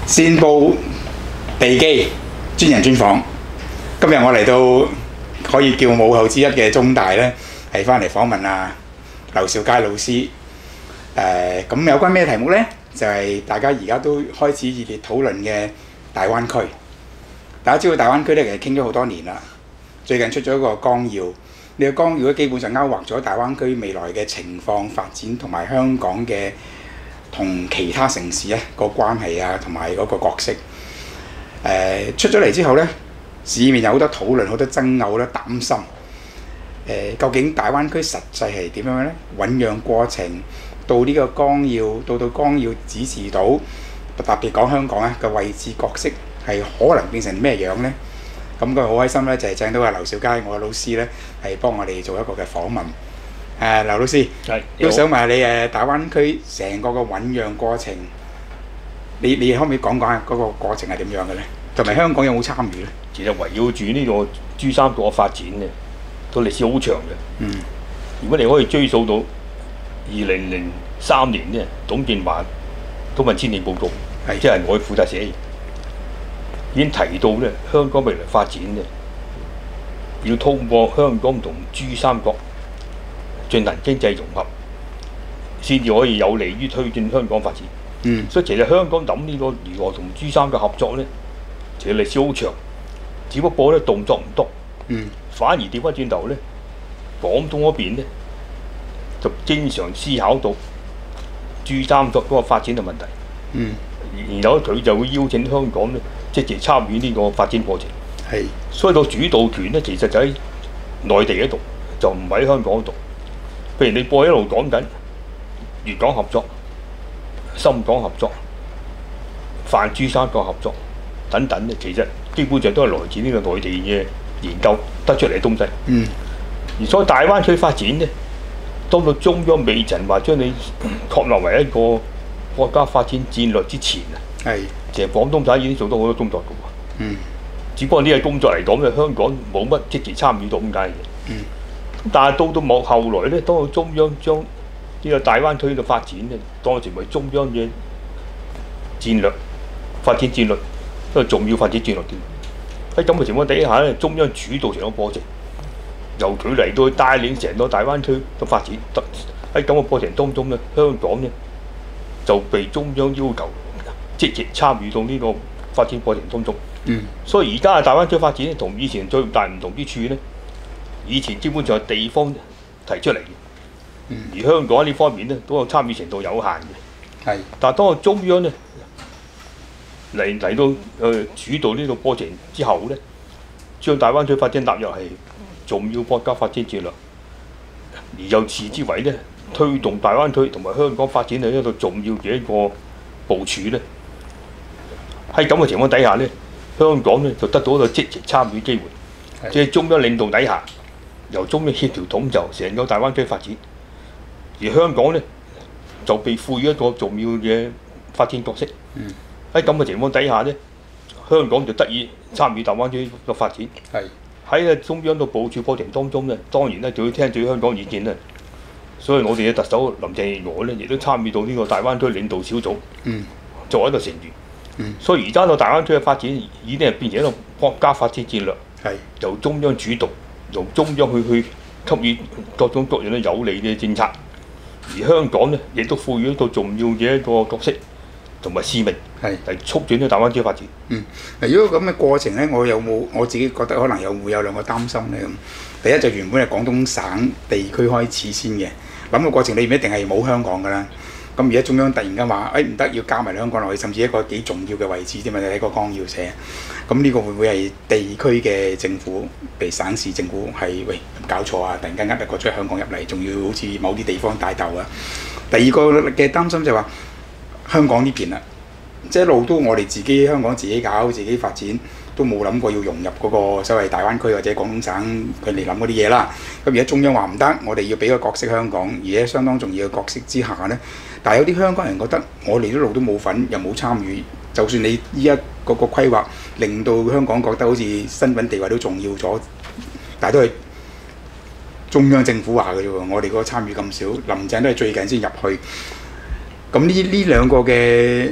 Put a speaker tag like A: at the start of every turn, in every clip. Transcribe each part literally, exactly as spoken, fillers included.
A: 線報地基專人專訪，今日我嚟到可以叫母校之一嘅中大咧，係翻嚟訪問啊劉兆佳老師。誒咁有關咩題目咧？就係、大家而家都開始熱烈討論嘅大灣區。大家知道大灣區咧，其實傾咗好多年啦。最近出咗一個綱要，呢、這個綱要咧基本上勾畫咗大灣區未來嘅情況發展，同埋香港嘅同其他城市咧個關係啊，同埋嗰個角色。誒、呃、出咗嚟之後咧，市面有好多討論，好多爭拗，好多擔心。誒、呃、究竟大灣區實際係點樣咧？醖釀過程到呢個綱要，到到綱要指示到，特別講香港咧嘅位置角色係可能變成咩樣咧？咁佢好開心咧，就係、是、請到阿劉兆佳，我嘅老師咧，係幫我哋做一個嘅訪問。誒、呃，劉老師，都想問下你誒大灣區成個嘅醖釀過程，你你可唔可以講講下嗰個過程係點樣嘅咧？同埋香港有冇參與咧？
B: 其實圍繞住呢個珠三角嘅發展咧，個歷史好長嘅。
A: 嗯。
B: 如果你可以追溯到二零零三年咧，董建華都份千年報告，即係我負責寫，已經提到咧香港未來發展咧，要通過香港同珠三角進行經濟融合，先至可以有利於推進香港發展。
A: 嗯。所
B: 以其實香港諗呢個如何同珠三角合作咧，其實歷史好長，只不過咧動作唔多。
A: 嗯。
B: 反而調翻轉頭咧，廣東嗰邊咧就經常思考到珠三角嗰個發展嘅問題。
A: 嗯。
B: 然後佢就會邀請香港咧積極參與呢個發展過程。
A: 係。所
B: 以個主導權咧，其實就喺內地嗰度，就唔喺香港度。譬如你播一路講緊粵港合作、深港合作、泛珠三角合作等等咧，其實基本上都係來自呢個內地嘅研究得出嚟嘅東西。
A: 嗯。而
B: 所以大灣區發展咧，當到中央未曾話將你確立為一個國家發展戰略之前啊，
A: 係，
B: 其實廣東省已經做到好多工作嘅喎。
A: 嗯。
B: 只不過呢個工作嚟講咧，香港冇乜積極參與到咁解嘅。
A: 嗯。
B: 但係到到冇後來咧，當到中央將呢個大灣區嘅發展咧，當成為中央嘅戰略發展戰略，一個重要發展戰略嘅。喺咁嘅情況底下咧，中央主導成個過程，由佢嚟到去帶領成個大灣區嘅發展。喺咁嘅過程當中咧，香港咧就被中央要求積極參與到呢個發展過程當中。
A: 嗯。
B: 所以而家嘅大灣區發展咧，同以前最大唔同之處咧，以前基本上係地方提出嚟嘅，
A: 嗯、
B: 而香港呢方面咧，都有參與程度有限嘅。
A: 係。
B: 但係當個中央咧嚟嚟到誒、呃、主導呢個過程之後咧，將大灣區發展納入係重要國家發展戰略，而又視之為咧推動大灣區同埋香港發展嘅一個重要嘅一個部署咧。喺咁嘅情況底下咧，香港咧就得到一個積極參與機會，即係中央領導底下，由中央協調統籌成個大灣區發展，而香港咧就被賦予一個重要嘅發展角色。喺咁嘅情況底下咧，香港就得以參與大灣區嘅發展。
A: 係。
B: 喺中央嘅部署過程當中咧，當然咧就要聽取香港意見啦。所以我哋嘅特首林鄭月娥咧，亦都參與到呢個大灣區領導小組，
A: 嗯、
B: 作為一個成員。
A: 嗯、
B: 所以而家個大灣區嘅發展已經係變成一個國家發展戰略，
A: 係
B: 由中央主導，由中央去去給予各種各樣嘅有利嘅政策，而香港咧亦都賦予一個重要嘅一個角色同埋使命，
A: 係
B: 嚟促進咗大灣區發展。
A: 嗯，如果咁嘅過程咧，我有冇我自己覺得可能有會有兩個擔心咧咁。第一就原本係廣東省地區開始先嘅，諗個過程裏面一定係冇香港㗎啦。咁而家中央突然間話，誒唔得，要加埋香港落去，甚至一個幾重要嘅位置添嘛，你喺個綱要寫。咁呢個會唔會係地區嘅政府，譬如省市政府係喂搞錯啊？突然間呃一個將香港入嚟，仲要好似某啲地方帶頭啊？第二個嘅擔心就係話香港呢邊啦，即係一路都我哋自己香港自己搞自己發展，都冇諗過要融入嗰個所謂大灣區或者廣東省佢哋諗嗰啲嘢啦。咁而家中央話唔得，我哋要俾個角色香港，而且相當重要嘅角色之下呢。但係有啲香港人覺得我哋一路都冇份，又冇參與。就算你依家嗰個規劃令到香港覺得好似身份地位都重要咗，但係都係中央政府話嘅啫喎。我哋嗰個參與咁少，林鄭都係最近先入去。咁呢呢兩個嘅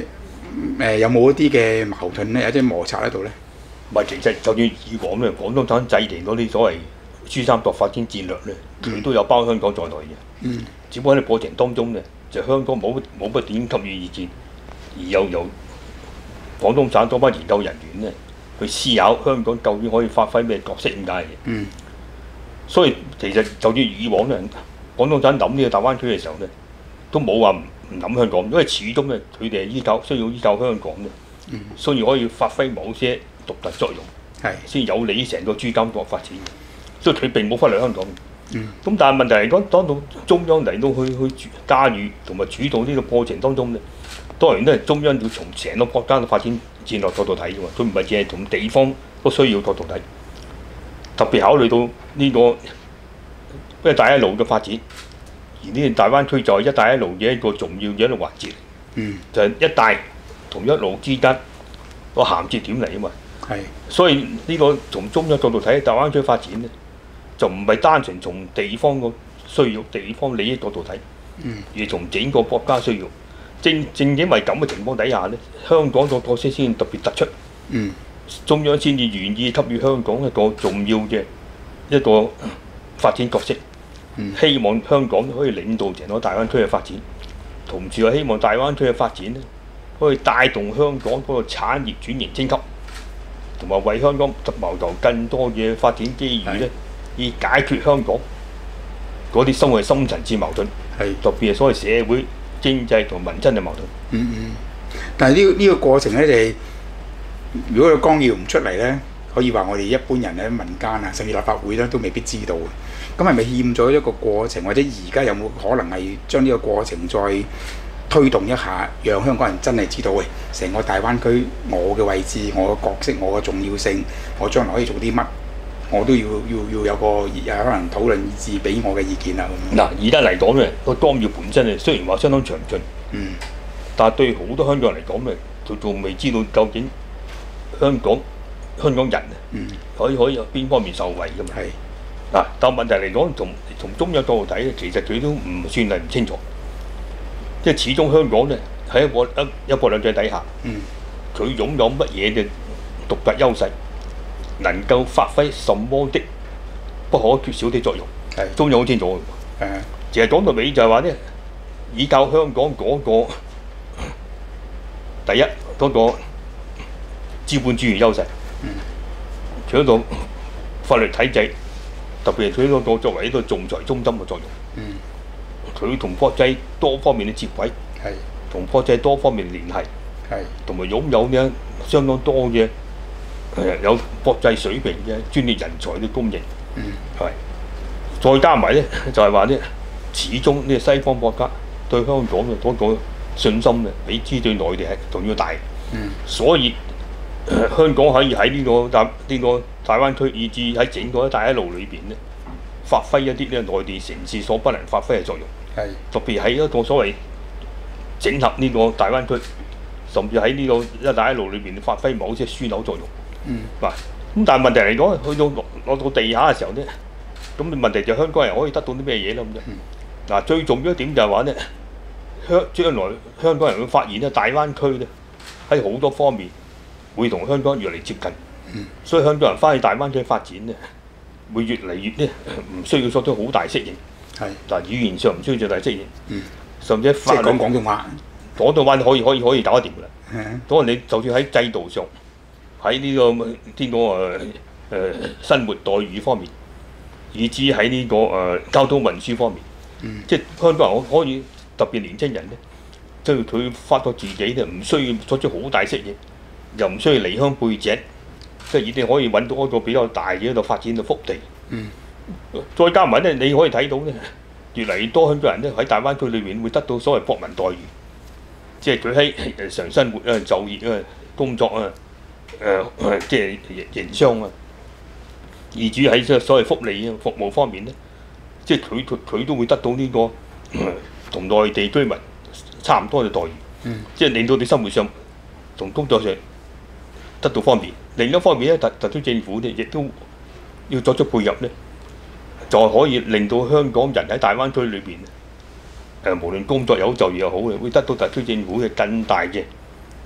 A: 誒有冇一啲嘅矛盾咧，有啲摩擦喺度咧？
B: 唔係，其實就算以往咧，廣東省制定嗰啲所謂珠三角發展戰略咧，佢都有包香港在內嘅。
A: 嗯。
B: 只不過喺過程當中咧，就香港冇冇乜點給予意見，而又由廣東省多班研究人員咧去思考香港究竟可以發揮咩角色咁解嘅。
A: 嗯。
B: 所以其實就算以往咧，廣東省諗呢個大灣區嘅時候咧，都冇話唔唔諗香港，因為始終咧佢哋係依靠需要依靠香港嘅，
A: 嗯、
B: 所以可以發揮某些獨特作用，
A: 係
B: 先有利於成個珠三角發展。所以佢並冇忽略香港。
A: 嗯。
B: 咁但係問題嚟講，當到中央嚟到去去駕馭同埋主導呢個過程當中咧，當然都係中央要從成個國家嘅發展戰略角度睇嘅喎，佢唔係淨係從地方都需要角度睇，特別考慮到呢、這個一帶一路嘅發展，而呢個大灣區就係一帶一路嘅一個重要嘅一個環節，
A: 嗯，
B: 就係一帶同一路之間個銜接點嚟啊嘛。
A: 係。
B: 所以呢個從中央角度睇大灣區發展咧，就唔係單純從地方個需要、地方利益角度睇，
A: 嗯，
B: 而係從整個國家需要。正正因為咁嘅情況底下咧，香港個角色先特別突出。
A: 嗯。中
B: 央先至願意給予香港一個重要嘅一個發展角色，
A: 嗯、
B: 希望香港可以領導成個大灣區嘅發展，同時又希望大灣區嘅發展咧可以帶動香港嗰個產業轉型升級，同埋為香港謀求更多嘅發展機遇咧，以解決香港嗰啲所謂深層次矛盾，特別係所謂社會經濟同民生嘅矛盾。
A: 嗯嗯。但係呢呢個過程咧，就係如果個綱要唔出嚟咧，可以話我哋一般人喺民間啊，甚至立法會咧都未必知道嘅。咁係咪欠咗一個過程，或者而家有冇可能係將呢個過程再推動一下，讓香港人真係知道，喂，成個大灣區我嘅位置、我嘅角色、我嘅重要性，我將來可以做啲乜，我都要要要有個有可能討論以至俾我嘅意見啊咁。
B: 嗱，而家嚟講咧，個綱要本身咧雖然話相當詳盡，
A: 嗯，
B: 但係對好多香港人嚟講咧，佢仲未知道究竟香港香港人啊，
A: 嗯，
B: 可以可以有邊方面受惠㗎嘛？
A: 係。
B: 嗱，但問題嚟講，從從中央角度睇咧，其實佢都唔算係唔清楚，即係始終香港咧喺一國一一國兩制底下，
A: 嗯，
B: 佢擁有乜嘢嘅獨特優勢，能夠發揮什麼的不可缺少的作用，
A: 係
B: 中央好清楚嘅。誒，其實講到尾就係話咧，依靠香港嗰個第一嗰個資本主義優勢，
A: 嗯，
B: 佢嗰個法律體制。特別係佢嗰個作為一個仲裁中心嘅作用，
A: 嗯，佢
B: 同國際多方面嘅接軌，
A: 係
B: 同國際多方面聯繫，
A: 係同
B: 埋擁有呢相當多嘅誒有國際水平嘅專業人才嘅供應，
A: 嗯，
B: 係再加埋咧就係話咧，始終呢個西方國家對香港嘅嗰個信心咧，比之對內地係仲要大，
A: 嗯，
B: 所以。呃、香港可以喺呢、這個大呢、這個大灣區，以至喺整個一帶一路裏邊咧，發揮一啲咧內地城市所不能發揮嘅作用。係特別喺一個所謂整合呢個大灣區，甚至喺呢個一帶一路裏邊發揮某些樞紐作用。嗯。嗱，咁但係問題嚟講，去到落落到地下嘅時候咧，咁問題就香港人可以得到啲咩嘢咧咁啫？嗱、嗯，最重要一點就係話咧，香將來香港人會發現咧，大灣區咧喺好多方面。會同香港越嚟接近，嗯、所以香港人翻去大灣區發展咧，會越嚟越咧唔需要作出好大適應。係，嗱語言上唔需要最大適應，嗯、甚至法律即係講廣東話，廣東話可以可以可以搞得掂㗎啦。當然你就算喺制度上，喺呢、這個呢、這個誒誒、呃、生活待遇方面，以至喺呢、這個誒、呃、交通運輸方面，嗯、即係香港人可以特別年青人咧，即係佢發覺自己咧唔需要作出好大適應。又唔需要離鄉背井，即係已經可以揾到一個比較大嘅一個發展嘅福地。嗯，再加埋咧，你可以睇到咧，越嚟越多香港人咧喺大灣區裏面會得到所謂國民待遇，即係佢喺日常生活啊、就業啊、工作啊、誒、呃、即係營商啊，以至於喺所謂福利啊、服務方面咧，即係佢佢佢都會得到呢、這個同內、呃、地居民差唔多嘅待遇。嗯，即係令到你生活上同工作上得到方便，另一方面咧，特特區政府咧亦都要作出配合咧，就可以令到香港人喺大灣區裏邊誒，無論工作又好、就業又好嘅，會得到特區政府嘅更大嘅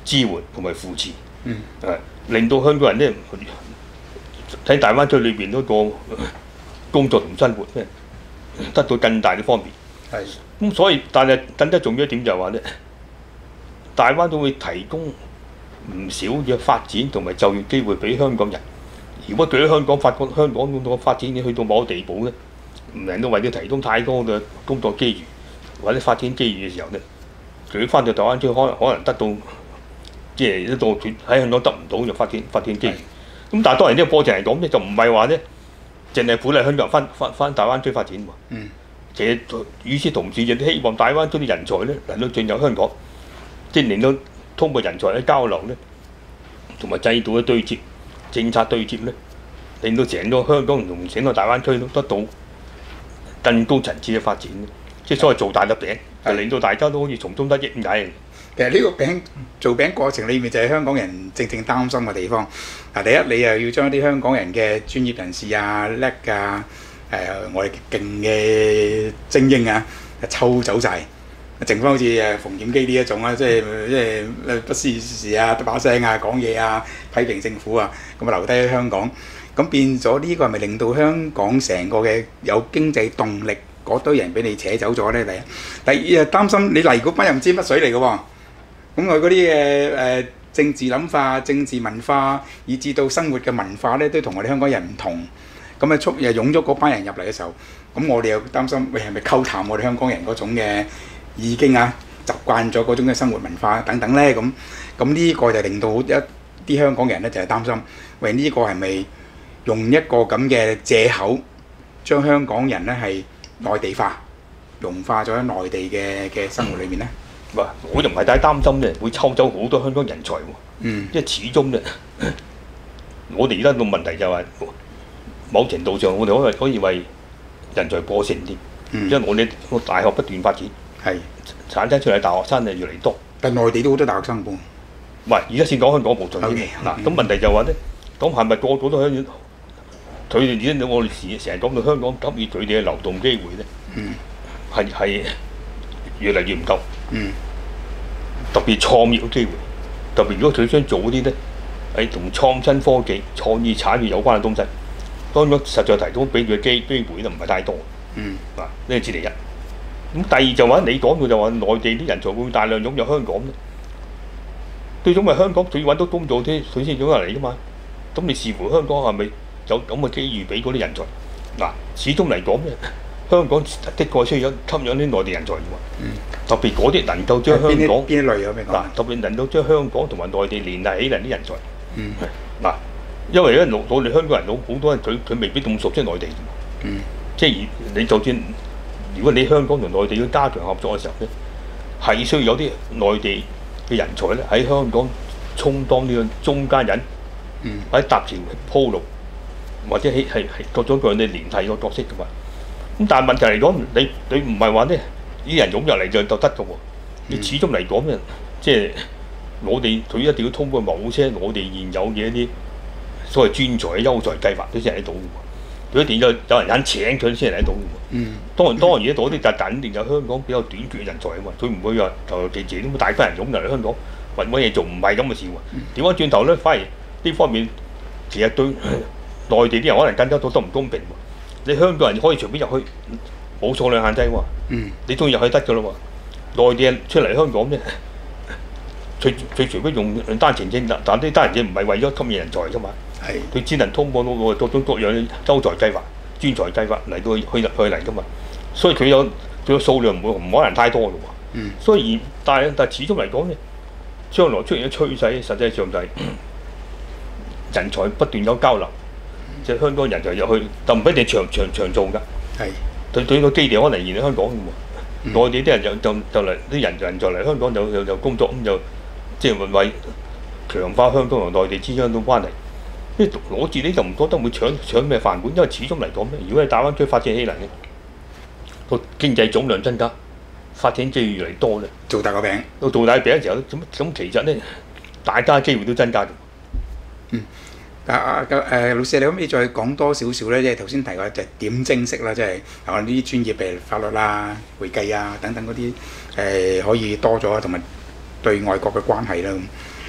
B: 支援同埋扶持，
A: 嗯，
B: 誒令到香港人咧喺大灣區裏邊嗰個工作同生活咧得到更大嘅方便。
A: 係。
B: 咁所以，但係更加重要一點就係話咧，大灣都會提供唔少嘅發展同埋就業機會俾香港人。如果對於香港發覺香港嗰個發展已經去到某個地步咧，唔能夠為佢提供太多嘅工作機遇或者發展機遇嘅時候咧，佢翻到大灣區可能可能得到即係一個喺香港得唔到嘅發展發展機遇。咁但係當然呢個過程嚟講咧，就唔係話咧淨係鼓勵香港人翻翻翻大灣區發展喎。
A: 嗯。
B: 其實與此同時，亦都希望大灣區啲人才咧能夠進入香港，即係令到通過人才嘅交流咧，同埋制度嘅對接、政策對接咧，令到成個香港同整個大灣區都得到更高層次嘅發展。即係所謂做大粒餅，就令到大家都好似從中得益咁解。
A: 其實呢個餅做餅過程裏面就係香港人正正擔心嘅地方。嗱，第一你又要將啲香港人嘅專業人士啊、叻啊、誒、呃、我哋勁嘅精英啊，抽走晒，剩翻好似誒馮檢基呢一種啊，即係即係不思事啊、得把聲啊、講嘢啊、批評政府啊，咁啊留低喺香港。咁變咗呢個係咪令到香港成個嘅有經濟動力嗰堆人俾你扯走咗咧？第一，第二啊擔心你嚟嗰班又唔知乜水嚟嘅喎。咁佢嗰啲嘅誒政治諗法、政治文化，以至到生活嘅文化咧，都同我哋香港人唔同。咁啊，促又湧咗嗰班人入嚟嘅時候，咁我哋又擔心，喂係咪溝淡我哋香港人嗰種嘅已經啊習慣咗嗰種嘅生活文化等等咧？咁咁呢個就令到一啲香港人咧就係擔心，喂呢個係咪用一個咁嘅藉口，將香港人咧係內地化、融化咗喺內地嘅嘅生活裏面咧？
B: 哇！我就唔係太擔心咧，會抽走好多香港人才喎。
A: 嗯。
B: 因為始終咧，我哋而家個問題就係、是、某程度上，我哋可以可以為人才過剩添。嗯。因為我哋個大學不斷發展，係產生出嚟大學生就越嚟越多。
A: 但內地都好多大學生噃。
B: 唔係，而家先講香港無盡添。嗱，咁問題就話咧，咁係咪個個都香港？佢哋而家我哋時成日講到香港給予佢哋嘅流動機會咧，嗯，係係越嚟越唔夠。嗯。特別創業嘅機會，特別如果佢想做嗰啲咧，係同創新科技、創意產業有關嘅東西，當然實在提供俾佢嘅機機會都唔係太多。嗯。嗱，呢個係第一。咁第二就話你講到就話內地啲人才會大量湧入香港咧，最終咪香港佢要揾到工作啲，佢先湧入嚟噶嘛。咁你視乎香港係咪有咁嘅機遇俾嗰啲人才？嗱，始終嚟講咧，香港的確需要吸引啲內地人才嘅喎。嗯。特別嗰啲能夠將香港
A: 邊一類有咩講？
B: 嗱，特別能夠將香港同埋內地聯繫起嚟啲人才。嗯。嗱，因為咧，我我哋香港人好好多人佢佢未必咁熟悉內地嘅。嗯。即係你就算如果你香港同內地要加強合作嘅時候咧，係需要有啲內地嘅人才咧喺香港充當呢個中間人，嗯，喺搭橋鋪路，或者係係係各種各樣嘅聯繫個角色嘅嘛。咁但係問題嚟講，你你唔係話咧。啲人湧入嚟就就得嘅喎，你始終嚟講咧，即係我哋佢一定要通過某些我哋現有嘅一啲所謂專才嘅優才計劃都先喺度嘅喎，佢一定要有人肯請佢先嚟到嘅喎。嗯。當然當然而家嗰啲就肯定有香港比較短缺嘅人才啊嘛，佢唔會話求求其其咁大班人湧入嚟香港揾乜嘢做，唔係咁嘅事喎。調翻轉頭咧，反而呢方面其實對內地啲人可能更加多都唔公平喎。你香港人可以隨便入去。冇數量限制喎，嗯、你中意入去得㗎咯喎。內地人出嚟香港咧，最最除非用單程證，但啲單程證唔係為咗吸引人才㗎嘛，佢是只能通過嗰個各種各樣嘅優才計劃、專才計劃嚟到去去去嚟㗎嘛。所以佢有佢個數量唔會唔可能太多㗎喎。嗯、所以但係但係始終嚟講咧，將來出現嘅趨勢，實際上就係人才不斷有交流，即係、嗯、香港人就入去，就唔一定長長長做㗎。係。對對個基地可能移嚟香港嘅喎，內地啲人就就就嚟啲人人就嚟香港就就就工作咁就即係為強化香港同內地之間嘅關係。即係我自己就唔覺得會搶搶咩飯碗，因為始終嚟講咧，如果係大灣區發展起嚟嘅個經濟總量增加，發展機會越嚟越多咧，
A: 做大個餅，
B: 到做大餅嘅時候咁咁其實咧，大家機會都增加嘅。
A: 嗯。啊啊誒、呃、老師，你可唔可以再講多少少咧？即係頭先提過就點徵式啦，即係我呢啲專業譬如法律啦、會計啊等等嗰啲誒可以多咗，同埋對外國嘅關係啦。咁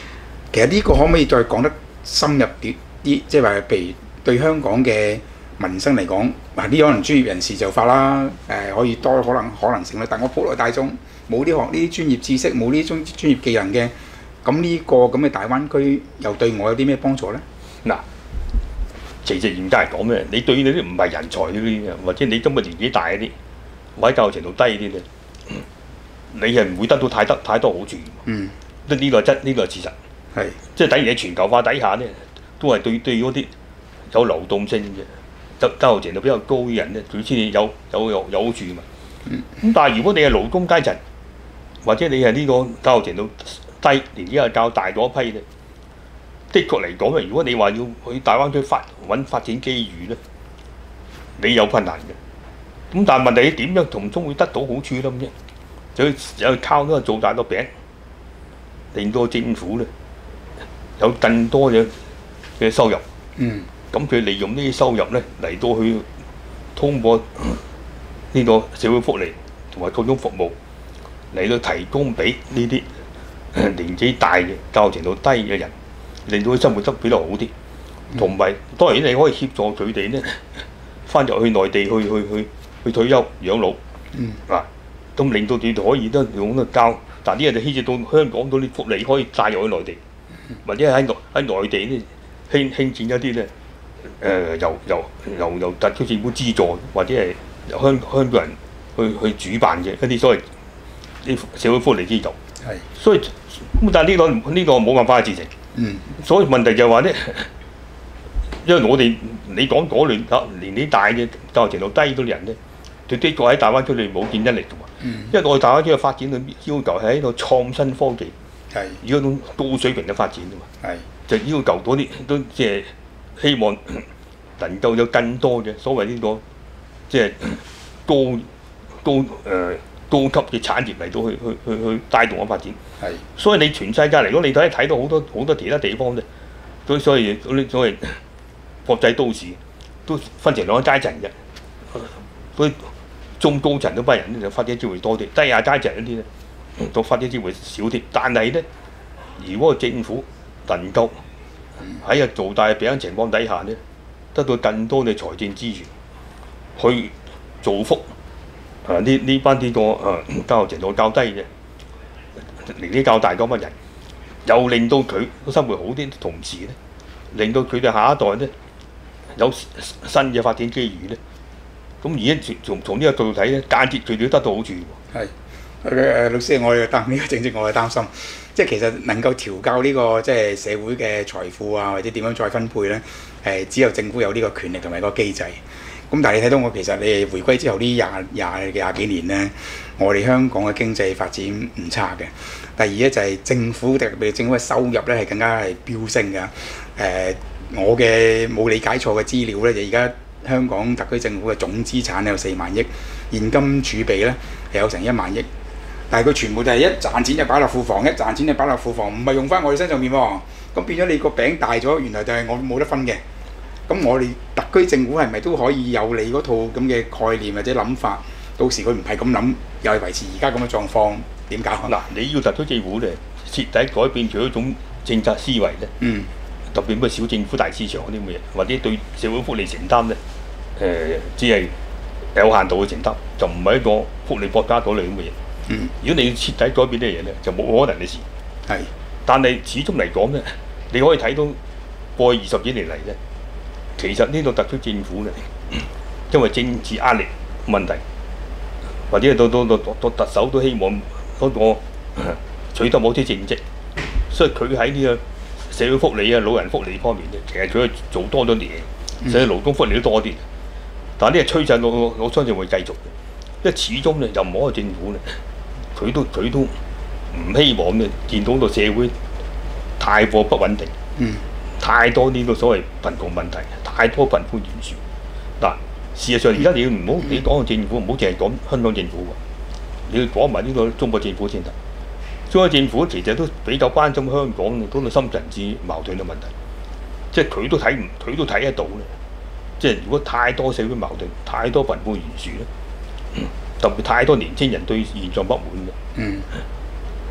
A: 其實呢個可唔可以再講得深入啲？啲即係話，譬如對香港嘅民生嚟講，嗱呢可能專業人士就發啦，誒、可以多可能可能性啦。但我普羅大眾冇啲學呢啲專業知識，冇呢啲專專業技能嘅，咁呢個咁嘅大灣區又對我有啲咩幫助咧？
B: 嗱，其實嚴格嚟講咧，你對你啲唔係人才嗰啲，或者你今日年紀大嗰啲，或者教育程度低啲咧，你係唔會得到太得太多好處。
A: 嗯，
B: 即呢個係真，呢個係事實。
A: 係，
B: 即係等於喺全球化底下咧，都係對對嗰啲有流動性嘅、教教育程度比較高嘅人咧，佢先至有有有有好處嘛。咁、
A: 嗯、
B: 但係如果你係勞工階層，或者你係呢個教育程度低，年紀係較大嗰一批咧，的確嚟講咧，如果你話要去大灣區發揾發展機遇咧，你有困難嘅。咁但係問題你點樣從中會得到好處咧？咁啫，就要靠呢個做大個餅，令到政府咧有更多嘅嘅收入。
A: 嗯。
B: 咁佢利用呢啲收入咧嚟到去通過呢個社會福利同埋各種服務嚟到提供俾呢啲年紀大嘅、教育程度低嘅人，令到佢生活得比較好啲。同埋當然你可以協助佢哋咧翻入去內地去去去去退休養老。
A: 嗯。
B: 啊，咁令到佢哋可以都用得交，但呢嘢就牽涉到香港嗰啲福利可以帶入去內地，或者喺內喺內地咧興興建一啲咧。誒、呃、由由由由特區政府資助，或者係由香香港人去去主辦嘅一啲所謂啲社會福利機構。
A: 係。
B: 所以咁但係呢、這個呢、這個冇辦法嘅事情。
A: 嗯。
B: 所以問題就係話咧，因為我哋你講嗰類年紀大嘅、教育程度低嗰啲人咧，佢的確喺大灣區裏冇競爭力㗎嘛。
A: 嗯。
B: 因為我哋大灣區嘅發展嘅要求係喺度創新科技，
A: 係。
B: 以嗰種高水平嘅發展㗎嘛。
A: 係。
B: 就要求嗰啲都即係。希望能夠有更多嘅所謂呢、這個即係高高誒、呃、高級嘅產業嚟到去去去去帶動個發展。係，所以你全世界嚟講，你睇睇到好多好多其他地方咧，都所謂嗰啲所謂國際都市都分成兩個階層嘅。所以中高層嗰班人咧就發展機會多啲，低下階層嗰啲咧就發展機會少啲。但係咧，如果政府能夠喺個做大餅情況底下咧，得到更多嘅財政資源去造福啊呢呢班呢個誒教育程度較低嘅年紀較大嗰班人，又令到佢生活好啲，同時咧令到佢哋下一代咧有新嘅發展機遇咧。咁而家從從呢個角度睇咧，間接佢哋都得到好處。
A: 係誒老師，我嘅擔呢個正正我嘅擔心。即係其實能夠調教呢、這個即係社會嘅財富啊，或者點樣再分配咧，誒只有政府有呢個權力同埋個機制。咁但係你睇到我其實你回歸之後呢廿廿廿幾年咧，我哋香港嘅經濟發展唔差嘅。第二咧就係、是、政府特別政府嘅收入咧係更加係飆升㗎。誒、呃、我嘅冇理解錯嘅資料咧，就而家香港特區政府嘅總資產有四萬億，現金儲備咧係有成一萬億。但係佢全部就係一賺錢就擺落庫房，一賺錢就擺落庫房，唔係用翻我哋身上面喎。咁變咗你個餅大咗，原來就係我冇得分嘅。咁我哋特區政府係咪都可以有你嗰套咁嘅概念或者諗法？到時佢唔係咁諗，又係維持而家咁嘅狀況，點搞？
B: 嗱，你要特區政府咧徹底改變咗一種政策思維咧，嗯，特別咩小政府大市場嗰啲咁嘅嘢，或者對社會福利承擔咧，誒、呃，只係有限度嘅承擔，就唔係一個福利國家嗰類咁嘅嘢。嗯，如果你要徹底改變呢樣嘢咧，就冇可能嘅事。係，但係始終嚟講咧，你可以睇到過去二十幾年嚟咧，其實呢個特區政府咧，因為政治壓力問題，或者到到到到特首都希望嗰個取得某啲政績，所以佢喺呢個社會福利啊、老人福利方面咧，其實佢係做多咗啲嘢，所以勞工福利都多啲。但係呢個趨勢我我相信會繼續嘅，因為始終咧任何一個政府咧。佢都佢都唔希望咧見到個社會太過不穩定，嗯，太多呢個所謂貧窮問題，太多貧富懸殊。嗱，事實上而家你要唔好你講個政府，唔好淨係講香港政府喎，你要講埋呢個中國政府先得。中國政府其實都比較關心香港嗰個深層次矛盾嘅問題，即係佢都睇唔佢都睇得到咧。即係如果太多社會矛盾，太多貧富懸殊咧。嗯特別太多年青人對現狀不滿嘅，嗯，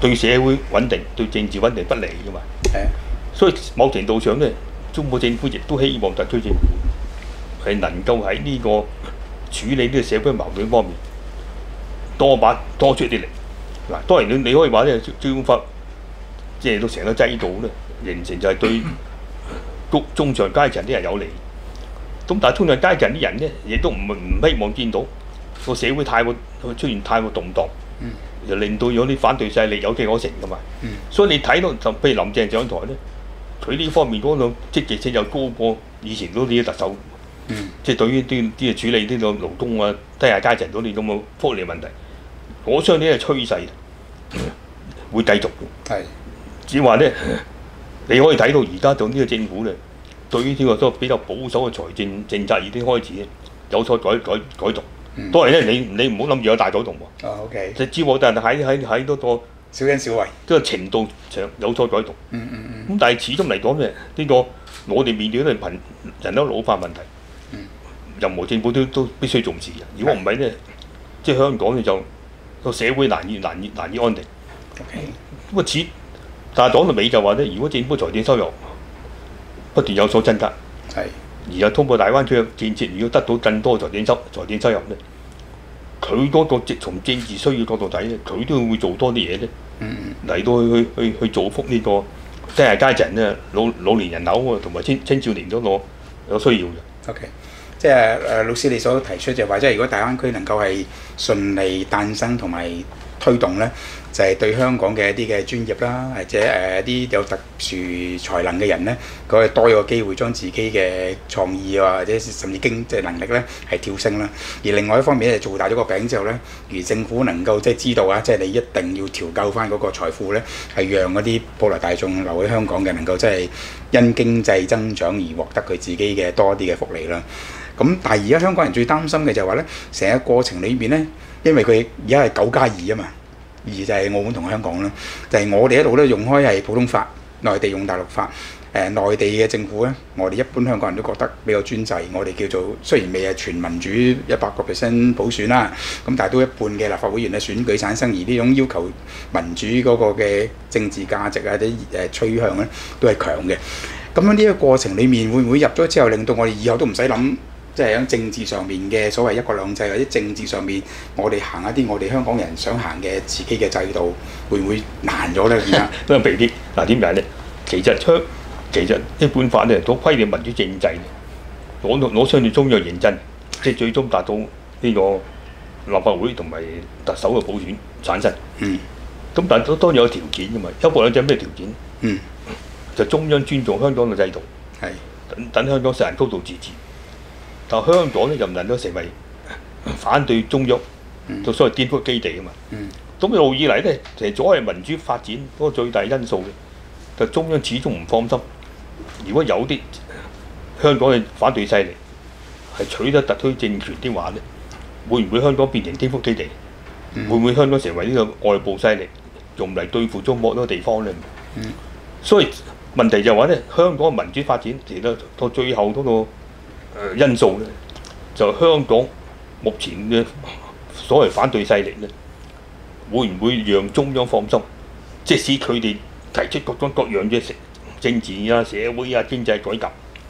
B: 對社會穩定、對政治穩定不利㗎嘛。
A: 係啊，
B: 所以某程度上咧，中國政府亦都希望特區政府係能夠喺呢個處理呢個社會矛盾方面多把多出啲力。嗱，當然你你可以話咧，基本法即係到成個制度咧，形成就係對中中上階層啲人有利。咁但係中上階層啲人咧，亦都唔唔希望見到個社會太過出現太過動盪，
A: 嗯，
B: 就令到有啲反對勢力有機可乘噶嘛。
A: 嗯，
B: 所以你睇到就譬如林鄭上台咧，佢呢方面嗰個積極性又高過以前嗰啲特首。
A: 嗯，
B: 即係對於啲啲處理呢個勞工啊、低下階層嗰啲咁嘅福利問題，我相信呢個趨勢會繼續嘅。
A: 係，
B: 只話咧，你可以睇到而家做呢個政府咧，對於呢個都比較保守嘅財政政策已經開始有所改改改動。
A: 嗯，
B: 當然咧，你你唔好諗住有大改動喎。
A: 哦，OK，
B: 即係只不過但係喺喺喺嗰個
A: 小恩小惠，
B: 嗰個程度上有所改動。
A: 嗯嗯嗯，
B: 咁但係始終嚟講咧，呢個我哋面對都係貧人口老化問題。
A: 嗯，
B: 任何政府都都必須重視嘅。如果唔係咧，即係香港咧就個社會難以難以難以安定。
A: OK，
B: 咁啊似，但係講到尾就話咧，如果政府財政收入不斷有所增加，
A: 係，
B: 而又通過大灣區嘅建設，如果得到更多財政收財政收入咧，佢嗰個即從政治需要角度睇咧，佢都會做多啲嘢咧，
A: 嗯嗯，
B: 嚟到去去去去造福呢個低下階層咧、老老年人口啊，同埋青青少年嗰個有需要嘅。
A: OK，即係誒老師你所提出就話，即係如果大灣區能夠係順利誕生同埋推動咧，就係、是、對香港嘅一啲嘅專業啦，或者誒一啲有特殊才能嘅人咧，佢可以多咗個機會將自己嘅創意啊，或者甚至經濟能力咧係跳升啦。而另外一方面咧，做大咗個餅之後咧，如政府能夠即係知道啊，即係你一定要調夠翻嗰個財富咧，係讓嗰啲普羅大眾留喺香港嘅，能夠即係因經濟增長而獲得佢自己嘅多啲嘅福利啦。咁但係而家香港人最擔心嘅就係話咧，成個過程裏邊咧，因為佢而家係九加二啊嘛，二就係澳門同香港啦，就係、是、我哋一路都用開係普通法，內地用大陸法。誒、呃、內地嘅政府咧，我哋一般香港人都覺得比較專制，我哋叫做雖然未係全民主一百個 percent 普選啦，咁但係都一半嘅立法會議員嘅選舉產生，而呢種要求民主嗰個嘅政治價值或者誒趨向咧，都係強嘅。咁樣呢個過程裡面會唔會入咗之後，令到我哋以後都唔使諗？即係喺政治上面嘅所謂一國兩制，或者政治上面，我哋行一啲我哋香港人想行嘅自己嘅制度，會唔會難咗咧？而家
B: 都係避啲。嗱點解咧？其實香其實基本法咧都規定民主政制，攞到攞相對中央認真，即係最終達到呢個立法會同埋特首嘅普選產生。
A: 嗯。
B: 咁但係都當然有條件㗎嘛。一國兩制咩條件？
A: 嗯。就
B: 中央尊重香港嘅制度，
A: 係
B: 等等香港實行高度自治。但香港咧就唔能夠成為反對中央，就所謂顛覆基地啊嘛。咁一路以嚟咧，其實阻礙民主發展嗰個最大因素嘅，就中央始終唔放心。如果有啲香港嘅反對勢力係取得特區政權的話咧，會唔會香港變成顛覆基地？嗯、會唔會香港成為呢個外部勢力用嚟對付中國嗰個地方咧？嗯、所以問題就係話咧，香港民主發展其實到最後嗰、那個。誒因素咧，就香港目前嘅所謂反對勢力咧，會唔會讓中央放心？即使佢哋提出各種各樣嘅政治啊、社會啊、經濟改革，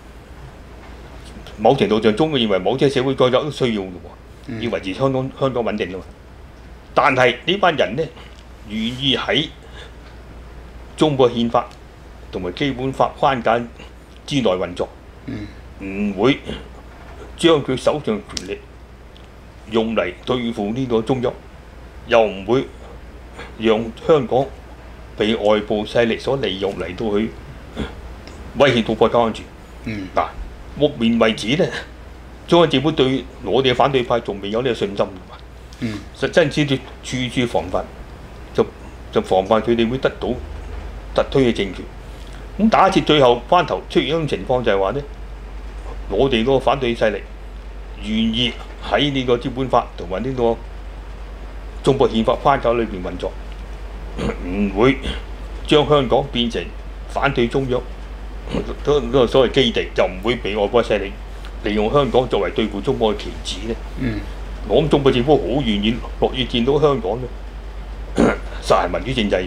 B: 某程度上中央認為某啲社會改革都需要嘅喎，要維持香港香港穩定嘅嘛。但係呢班人咧，願意喺中國憲法同埋基本法框架之內運作。嗯唔會將佢手上權力用嚟對付呢個中央，又唔會讓香港被外部勢力所利用嚟到去威脅到國家安全。嗯，嗱，目前為止咧，中央政府對我哋嘅反對派仲未有呢個信心㗎嘛。嗯，實真係處處處防範，就就防範佢哋會得到特區嘅政權。咁假設最後翻頭出現一種情況就係話咧。我哋嗰個反對勢力願意喺呢個基本法同埋呢個中國憲法框架裏邊運作，唔會將香港變成反對中央嗰嗰個所謂基地，就唔會俾外國勢力利用香港作為對付中國嘅棋子咧。嗯，我諗中國政府好願意樂意見到香港咧實行民主政制。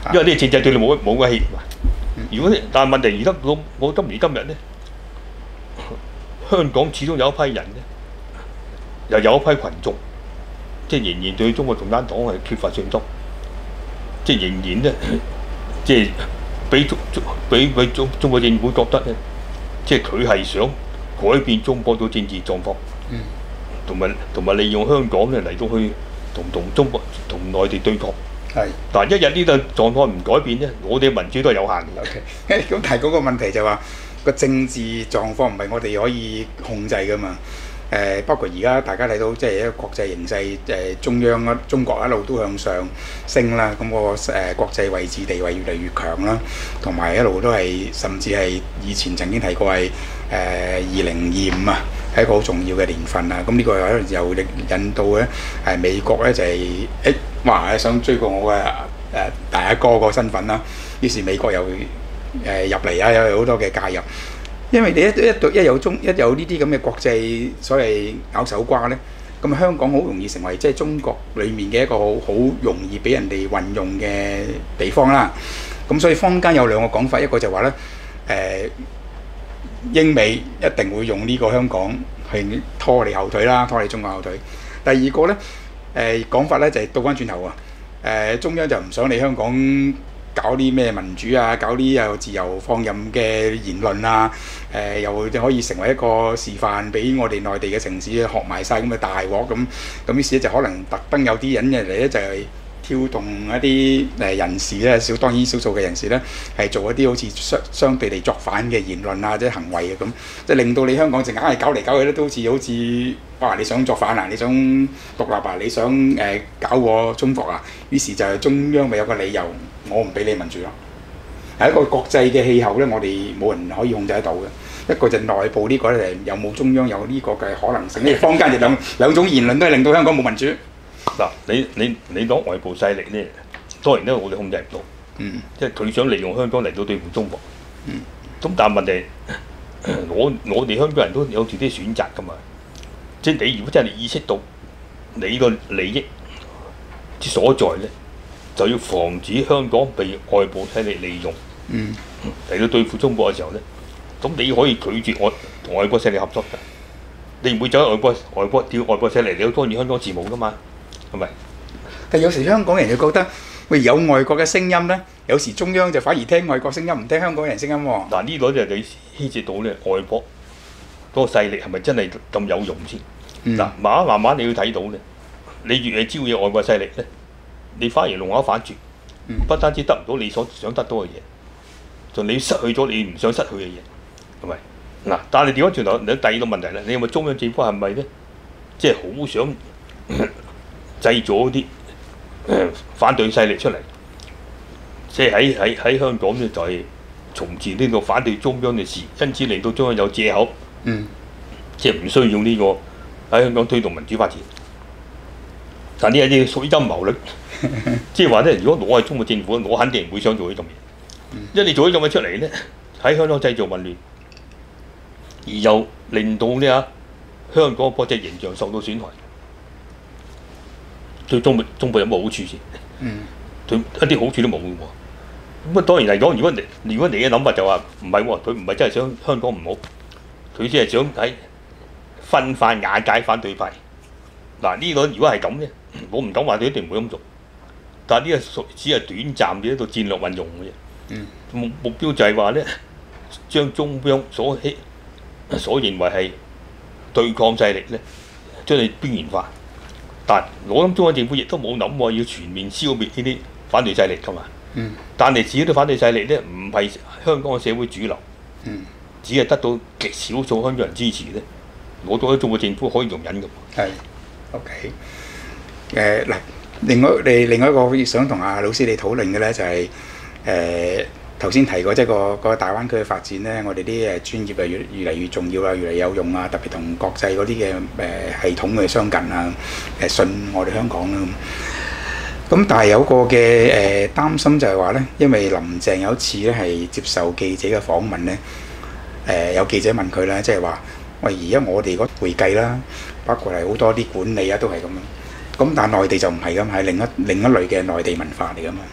B: 因為呢個政制對你冇冇嘅氣。如果但係問題而家到我今時今日咧，香港始終有一批人咧，又有一批群眾，即係仍然對中國共產黨係缺乏信心，即係仍然咧，即係俾中俾俾中中國政府覺得咧，即係佢係想改變中國嘅政治狀況，同埋同埋利用香港咧嚟到去同同中國同內地對抗。係，但係一日呢個狀況唔改變咧，我哋嘅民主都係有限嘅。
A: OK，咁但係嗰個問題就話個政治狀況唔係我哋可以控制噶嘛。誒、呃，包括而家大家睇到即係一個國際形勢，誒、呃、中央啊中國一路都向上升啦，咁、那個誒、呃、國際位置地位越嚟越強啦，同埋一路都係甚至係以前曾經提過係誒二零二五啊，係一個好重要嘅年份啊。咁呢個又又引到咧係美國咧就係、是、誒。哇！想追過我嘅誒、呃、大阿哥個身份啦，於是美國又誒、呃、入嚟啊，有好多嘅介入。因為你一一一有中一有呢啲咁嘅國際所謂咬手瓜咧，咁香港好容易成為即係中國裡面嘅一個好好容易俾人哋運用嘅地方啦。咁所以坊間有兩個講法，一個就話咧誒英美一定會用呢個香港去拖你後腿啦，拖你中國後腿。第二個咧。誒講法咧就係倒翻轉頭啊！誒中央就唔想你香港搞啲咩民主啊，搞啲又自由放任嘅言論啊，誒又可以成為一個示範俾我哋內地嘅城市學埋晒咁嘅大鑊咁，咁於是咧就可能特登有啲人入嚟咧就係挑動一啲誒人士咧，少當然少數嘅人士咧係做一啲好似相相對地作反嘅言論啊，或者行為嘅咁，即係令到你香港淨硬係搞嚟搞去咧都好似好似哇你想作反啊，你想獨立啊，你想誒、呃、搞我中國啊，於是就係中央咪有個理由，我唔俾你民主咯。係一個國際嘅氣候咧，我哋冇人可以控制得到嘅。一個就內部呢個咧，有冇中央有呢個嘅可能性？呢坊間就兩兩種言論都係令到香港冇民主。
B: 嗱，你你你講外部勢力咧，當然咧我哋控制唔到，嗯，即係佢想利用香港嚟到對付中國，嗯，咁但係問題，我我哋香港人都有自己選擇噶嘛，即係你如果真係意識到你個利益之所在咧，就要防止香港被外部勢力利用，嗯，嚟到對付中國嘅時候咧，咁你可以拒絕外同外國勢力合作㗎，你唔會走喺外國外國叫外國勢力嚟到干預香港事務㗎嘛。係咪？
A: 但有時香港人就覺得，喂有外國嘅聲音咧，有時中央就反而聽外國聲音，唔聽香港人聲音喎。
B: 嗱呢個就你牽涉到咧外國嗰個勢力係咪真係咁有用先？嗱、嗯，慢慢慢慢你要睇到咧，你越係招惹外國勢力咧，你反而弄巧反拙，嗯、不單止得唔到你所想得到嘅嘢，就你失去咗你唔想失去嘅嘢，係咪？嗱，但係調翻轉頭，你第二個問題咧，你有冇中央政府係咪咧，即係好想製造啲誒反對勢力出嚟，即係喺喺喺香港咧就係從事呢個反對中央嘅事，因此令到中央有藉口，嗯，即係唔需要呢個喺香港推動民主發展。但呢一啲屬於陰謀論，即係話咧，如果我係中國政府，我肯定唔會想做呢種嘢，因為你做呢種嘢出嚟咧，喺香港製造混亂，而又令到呢啊香港國際形象受到損害。對中國中國有冇好處先？嗯，對一啲好處都冇嘅喎。咁啊當然嚟講，如果你如果你嘅諗法就話唔係喎，佢唔係真係想香港唔好，佢只係想喺分化瓦解反對派。嗱呢個如果係咁咧，我唔敢話佢一定唔會咁做，但係呢個只係短暫嘅一個戰略運用嘅啫。嗯，目目標就係話咧，將中央所希所認為係對抗勢力咧，將佢邊緣化。但我諗中央政府亦都冇諗過要全面消滅呢啲反對勢力㗎嘛。嗯。但係自己啲反對勢力咧，唔係香港嘅社會主流。嗯。只係得到極少數香港人支持咧，我覺得中國政府可以容忍㗎。係。OK。誒嗱，另外你另外一個想同阿老師你討論嘅咧就係誒頭先提過即係個個大灣區嘅發展咧，我哋啲誒專業啊越越嚟越重要啦，越嚟有用啊，特別同國際嗰啲嘅誒系統嘅相近啊，誒信我哋香港啦咁。咁但係有個嘅誒擔心就係話咧，因為林鄭有一次咧係接受記者嘅訪問咧，誒有記者問佢啦，即係話喂而家我哋嗰會計啦，包括係好多啲管理啊都係咁樣，咁但係內地就唔係咁，係另一另一類嘅內地文化嚟㗎嘛。咁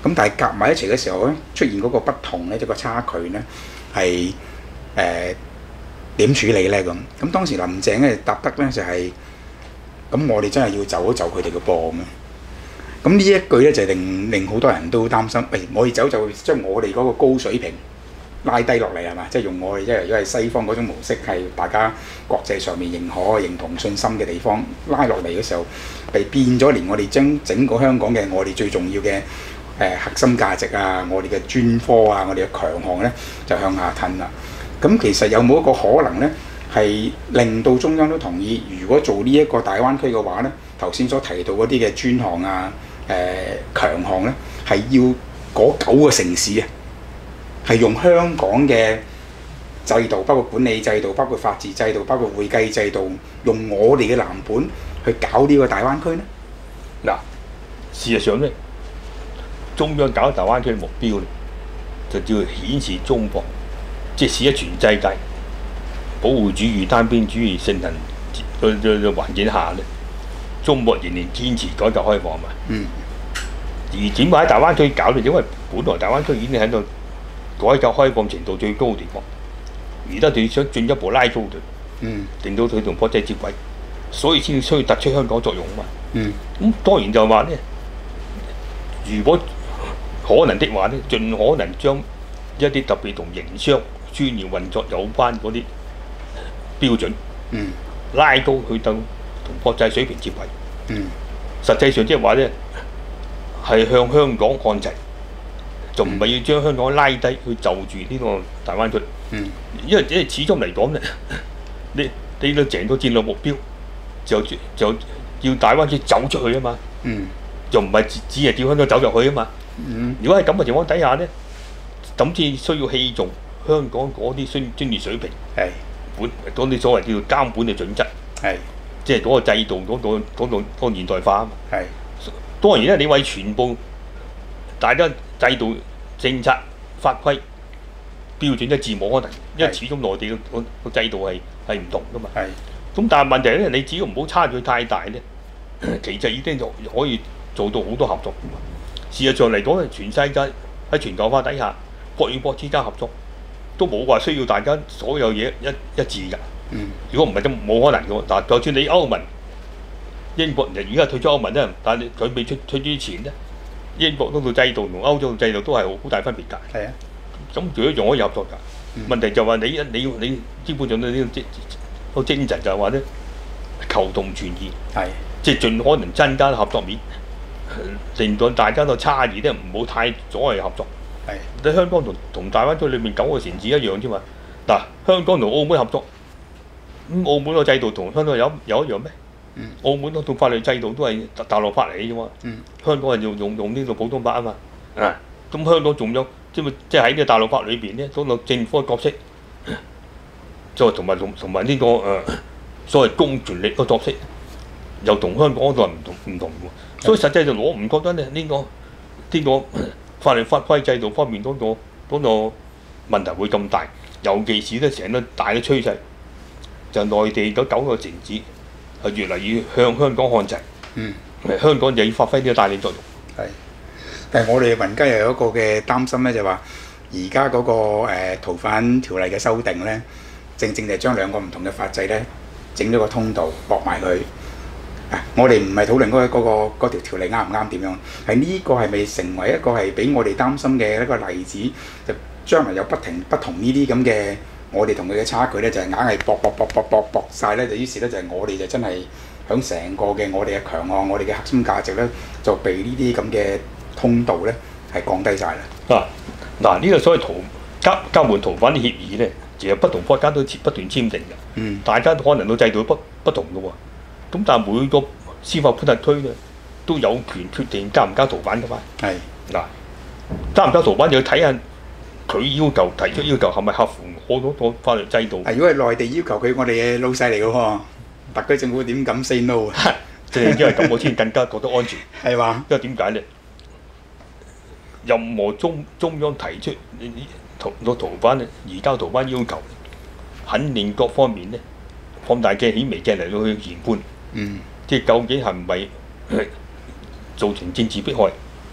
A: 咁但係夾埋一齊嘅時候咧，出現嗰個不同咧，即係個差距咧係誒點處理咧咁？咁當時林鄭咧答得咧就係、是。咁我哋真係要就一就佢哋嘅噃咁樣。咁呢一句咧就令令好多人都擔心，喂、哎，我哋走就將我哋嗰個高水平拉低落嚟係嘛？即係用我哋即係如果係西方嗰種模式係大家國際上面認可、認同、信心嘅地方拉落嚟嘅時候，被變咗連我哋將整個香港嘅我哋最重要嘅誒、呃、核心價值啊，我哋嘅專科啊，我哋嘅強項咧就向下褪啦。咁其實有冇一個可能咧？係令到中央都同意，如果做呢一個大灣區嘅話咧，頭先所提到嗰啲嘅專項啊、誒、呃、強項咧，係要嗰九個城市啊，係用香港嘅制度，包括管理制度、包括法治制度、包括會計制度，用我哋嘅藍本去搞呢個大灣區咧。
B: 嗱，事實上咧，中央搞大灣區嘅目標咧，就叫顯示中國，即係示喺全世界。保護主義、單邊主義盛行嘅嘅環境下咧，中國仍然堅持改革開放嘛。
A: 嗯。
B: 而點解喺大灣區搞咧？因為本來大灣區已經喺度改革開放程度最高嘅地方，而家佢想進一步拉高佢，
A: 嗯，
B: 令到佢同國際接軌，所以先需要突出香港作用嘛。
A: 嗯。
B: 咁當然就話咧，如果可能的話咧，盡可能將一啲特別同營商、專業運作有關嗰啲標準，
A: 嗯，
B: 拉高去到同國際水平接軌，
A: 嗯，
B: 實際上即係話咧，係向香港看齊，就唔係要將香港拉低去就住呢個大灣區，
A: 嗯，
B: 因為因為始終嚟講咧，你你個成個戰略目標就就要大灣區走出去啊嘛，
A: 嗯，
B: 就唔係只只係叫香港走入去啊嘛，
A: 嗯，
B: 如果係咁嘅情況底下咧，咁至需要器重香港嗰啲專專業水平，
A: 係。
B: 本嗰啲所謂叫做監管嘅準則，
A: 係
B: 即係嗰個制度嗰、嗰個嗰、嗰個嗰個現代化啊嘛。
A: 係
B: 當然咧，你為全部大家制度、政策、法規標準一致冇可能，因為始終內地嘅個個制度係係唔同噶嘛。
A: 係
B: 咁但係問題咧，你只要唔好差距太大咧，其實已經就可以做到好多合作。事實上嚟講，全世界喺全球化底下，國與國之間合作。都冇話需要大家所有嘢一一致㗎。
A: 嗯。
B: 如果唔係都冇可能㗎喎。嗱，就算你歐盟、英國人而家退出歐盟咧，但係佢未出退出之前咧，英國嗰套制度同歐洲嘅制度都係好大分別㗎。
A: 係啊。
B: 咁如果仲可以合作㗎。
A: 嗯、
B: 問題就話你你要你基本上呢個精個精神就係話咧，求同存異。係。即係盡可能增加合作面，令到大家個差異咧唔好太阻礙合作。係，你香港同同大灣區裏面九個城市一樣啫嘛。嗱，香港同澳門合作，咁、嗯、澳門個制度同香港有有一樣咩？嗯、澳門嗰套法律制度都係大大陸法嚟嘅啫嘛。嗯、香港係用用用呢個普通法啊嘛。啊，咁香港仲有即係即係喺呢個大陸法裏邊咧，嗰個政府嘅角色，就同埋同同埋呢個誒、呃、所謂公權力嘅角色，又同香港嗰度係唔同唔同嘅。所以實際上我唔覺得咧呢、呢個呢、呢個。法律法規制度方面嗰、那個嗰、那個問題會咁大，尤其是咧成個大嘅趨勢，就內地嗰九個城市係越嚟越向香港看齊。嗯，香港就要發揮呢個帶領作用。係，
A: 但係我哋民間又有一個嘅擔心咧，就話而家嗰個誒、呃、逃犯條例嘅修訂咧，正正就係將兩個唔同嘅法制咧整咗個通道駁埋佢。啊！我哋唔係討論嗰、嗰個嗰、嗰個、條條例啱唔啱點樣，係呢個係咪成為一個係俾我哋擔心嘅一個例子？就將來有不停不同呢啲咁嘅，我哋同佢嘅差距咧，就係硬係駁駁駁駁駁駁晒咧，就於是咧就係我哋就真係響成個嘅我哋嘅強項、我哋嘅核心價值咧，就被呢啲咁嘅通道咧係降低晒啦。
B: 嗱嗱，呢個所謂逃交交換逃犯啲協議咧，其實不同國家都不斷簽訂嘅。嗯，大家可能都制度不不同嘅喎。咁但係每個司法管轄區咧都有權決定加唔加逃犯㗎嘛。係嗱，加唔加逃犯就要睇下佢要求提出要求係咪合乎我嗰個法律制度。
A: 如果係內地要求佢，我哋嘅老細嚟嘅喎，特區政府點敢 say no 啊？
B: 正因為咁，我先更加覺得安全。
A: 係嘛？
B: 因為點解咧？任何中中央提出逃個逃犯咧，移交逃犯要求，肯定各方面咧放大鏡、顯微鏡嚟到去研判。嗯，即係究竟係唔係造成政治迫害，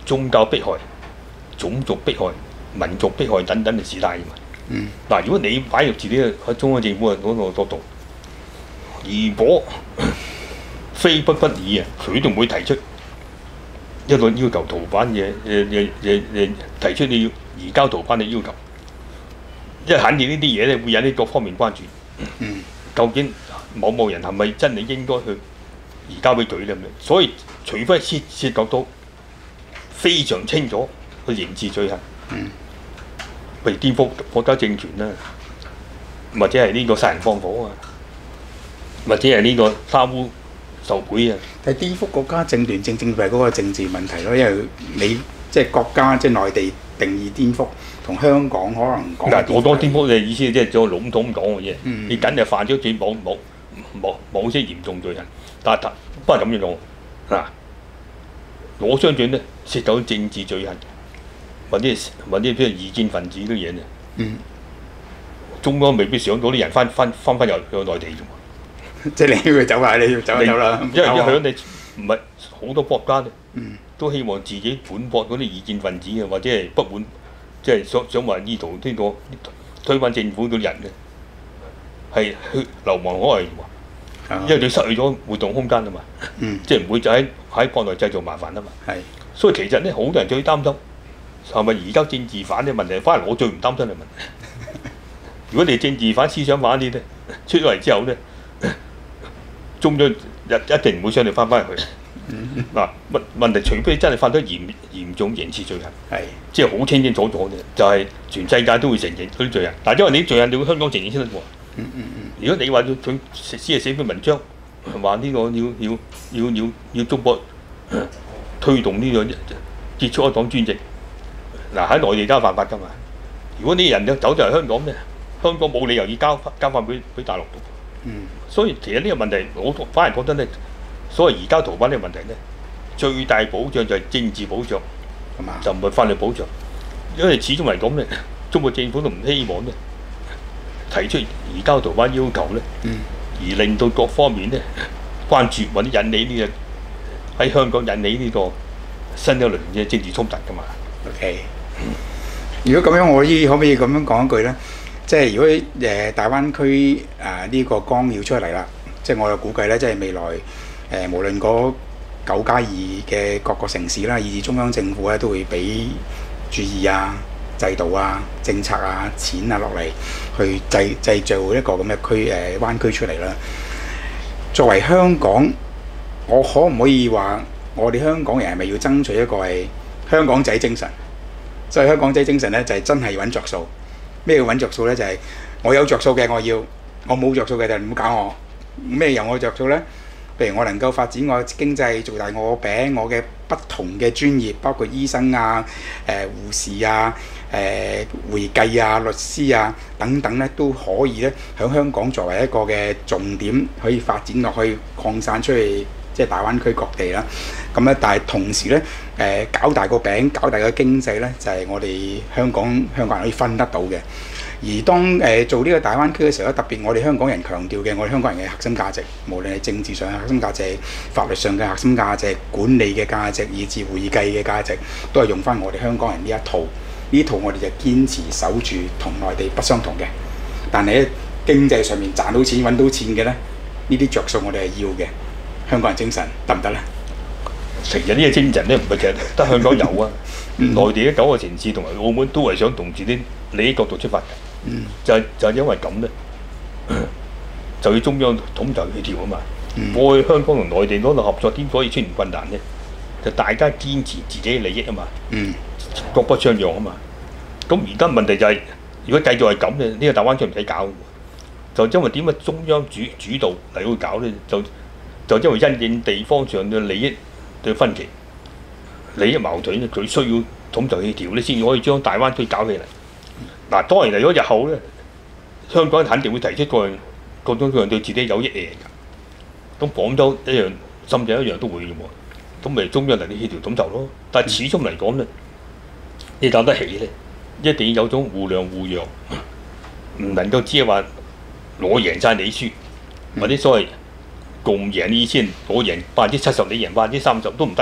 B: 宗教迫害、種族迫害、民族迫害等等嘅事態嘛。
A: 嗯。
B: 嗱，如果你擺入自己喺中央政府嗰個角度，如果非不不已啊，佢都唔會提出一個要求逃犯嘅嘅嘅嘅嘅提出你要移交逃犯嘅要求，因為肯定呢啲嘢咧會引起各方面關注。
A: 嗯。
B: 究竟某某人係咪真係應該去移交俾佢咧？所以除非涉涉及到非常清楚嘅刑事罪行，
A: 嗯，
B: 譬如顛覆國家政權啦，或者係呢個殺人放火啊，或者係呢個貪污受賄啊。
A: 但係顛覆國家政權，正正係嗰個政治問題咯，因為你即係國家即係內地定義顛覆，同香港可能講。
B: 嗱，我講顛覆嘅意思即係做籠統咁講嘅啫。
A: 嗯、
B: 你梗係犯咗罪某某某某些嚴重罪行，但係不過咁樣講嗱，我相信咧涉及到政治罪行，或者或者譬如異見分子啲嘢咧。
A: 嗯。
B: 中央未必想到啲人翻翻翻翻入去內地啫嘛。
A: 即係你要佢走下，你要走就走啦。
B: 因為一向你唔係好多國家咧，
A: 嗯、都
B: 希望自己反駁嗰啲異見分子啊，或者係不滿，即係想想話意圖呢個推翻政府嘅人咧，係去流亡海外喎，因為佢失去咗活動空間啊嘛，
A: 嗯、
B: 即係唔會就喺喺國內製造麻煩啊嘛。
A: 係，
B: 所以其實咧，好多人最擔心係咪而家政治犯嘅問題，反而我最唔擔心嘅問題。如果你政治犯、思想犯啲咧出咗嚟之後咧，中央一一定唔會想你翻返去。嗱，問問題，除非真係犯咗嚴嚴重刑事罪行，
A: 係
B: 即係好清清楚楚嘅，就係、是、全世界都會承認嗰啲罪行。但係因為你啲罪行，你要香港承認先得喎。
A: 嗯嗯嗯。
B: 如果你話要佢寫寫寫篇文章，話呢個要要要要要中國推動呢、這個結束一黨專政，嗱喺內地都係犯法㗎嘛。如果啲人就走咗嚟香港咧，香港冇理由要交交翻俾俾大陸度。
A: 嗯。所
B: 以其實呢個問題，我反而覺得咧，所謂移交逃犯呢個問題咧，最大保障就係政治保障，就唔係法律保障。因為始終嚟講咧，中國政府都唔希望咧提出移交逃犯要求咧，
A: 嗯、
B: 而令到各方面咧關注或者引起呢、這個喺香港引起呢個新一輪嘅政治衝突㗎嘛。
A: OK。如果咁樣，我依可唔可以咁樣講一句咧？即係如果誒、呃、大灣區誒呢、呃這個綱要出嚟啦，即係我又估計咧，即係未來誒、呃、無論嗰九加二嘅各個城市啦，以至中央政府咧，都會俾注意啊、制度啊、政策啊、錢啊落嚟，去製製造一個咁嘅區誒灣區出嚟啦。作為香港，我可唔可以話我哋香港人係咪要爭取一個係香港仔精神？所以香港仔精神咧，就係、是、真係揾着數。咩叫揾着數咧？就係、是、我有着數嘅我要，我冇着數嘅就唔好搞我。咩由我着數咧？譬如我能夠發展我經濟，做大我餅，我嘅不同嘅專業，包括醫生啊、誒、呃、護士啊、誒、呃、會計啊、律師啊等等咧，都可以咧喺香港作為一個嘅重點，可以發展落去，擴散出去，即係大灣區各地啦。咁咧，但係同時咧，誒、呃、搞大個餅，搞大個經濟咧，就係、是、我哋香港香港人可以分得到嘅。而當誒、呃、做呢個大灣區嘅時候咧，特別我哋香港人強調嘅，我哋香港人嘅核心價值，無論係政治上嘅核心價值、法律上嘅核心價值、管理嘅價值，以至會計嘅價值，都係用翻我哋香港人呢一套。呢套我哋就堅持守住同內地不相同嘅。但係喺經濟上面賺到錢、揾到錢嘅咧，呢啲着數我哋係要嘅。香港人精神得唔得咧？
B: 其實呢個精神咧，唔係其實得香港有啊。嗯、內地嘅九個城市同埋澳門都係想從自己利益角度出發嘅。嗯、就係就係因為咁咧，就要中央統籌協調啊嘛。
A: 嗯、
B: 過去香港同內地嗰度合作點可以出現困難咧？就大家堅持自己嘅利益啊嘛。嗯、各不相讓啊嘛。咁而家問題就係、是，如果繼續係咁嘅，呢、這個大灣區唔使搞。就因為點解中央主主導嚟去搞咧？就就因為因應地方上嘅利益嘅分歧、利益矛盾咧，佢需要統籌協調咧，先至可以將大灣區搞起嚟。嗱，當然嚟咗日後咧，香港肯定會提出各樣各種各樣對自己有益嘅嘢㗎。咁廣州一樣、深圳一樣都會嘅喎。咁咪中央嚟啲協調統籌咯。但係始終嚟講咧，你搞得起咧，一定要有種互諒互讓，唔能夠只係話我贏晒你輸，或者所謂共贏意思，我贏百分之七十，你贏百分之三十都唔得㗎。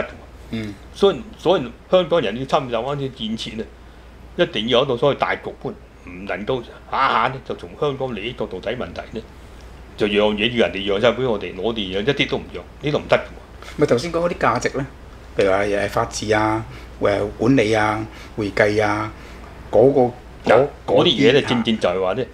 A: 嗯，
B: 所以所以香港人要參與大灣區建設咧，一定要有一個所謂大局觀，唔能夠下下咧就從香港利益角度睇問題咧，就樣嘢要人哋讓晒俾我哋，我哋又一啲都唔讓，呢度唔得嘅喎。
A: 咪頭先講嗰啲價值咧，譬如話誒法治啊、誒管理啊、會計啊，嗰、個
B: 嗰嗰啲嘢咧，
A: 啊
B: 正正就係話咧，